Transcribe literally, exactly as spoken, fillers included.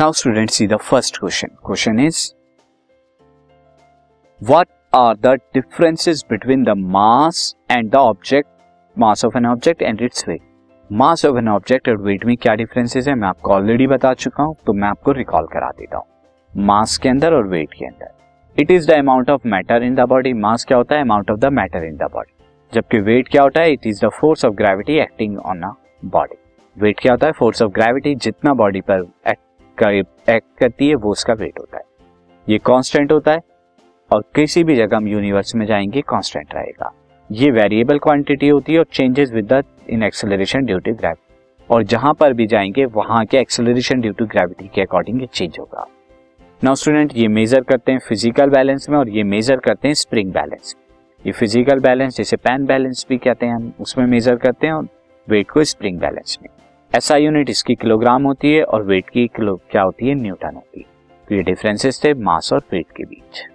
Now students see the first question. Question is what are the differences between the mass and the object, mass of an object and its weight. Mass of an object और weight में क्या differences है मैं आपको already बता चुका हूं, तो मैं आपको रिकॉल करा देता हूं. मास के अंदर और वेट के अंदर it is the amount of matter in the body. Mass क्या होता है? Amount of the matter in the body. जबकि वेट क्या होता है? It is the force of gravity acting on a body. Weight क्या होता है? फोर्स ऑफ ग्रेविटी जितना बॉडी पर एक्ट करती है वो उसका वेट होता है. ये कांस्टेंट होता है और किसी भी जगह हम यूनिवर्स में जाएंगे कांस्टेंट रहेगा. ये वेरिएबल क्वांटिटी होती है और changes with the in acceleration due to gravity. और जहां पर भी जाएंगे वहां के एक्सेलरेशन ड्यू टू ग्रेविटी के अकॉर्डिंग ये चेंज होगा. नाउ स्टूडेंट ये मेजर करते हैं फिजिकल बैलेंस में और ये मेजर करते हैं स्प्रिंग बैलेंस. ये फिजिकल बैलेंस जिसे पेन बैलेंस भी कहते हैं हम उसमें मेजर करते हैं और वेट को स्प्रिंग बैलेंस में. एसआई यूनिट इसकी किलोग्राम होती है और वेट की किलो क्या होती है? न्यूटन होती है. तो ये डिफरेंसेस थे मास और वेट के बीच.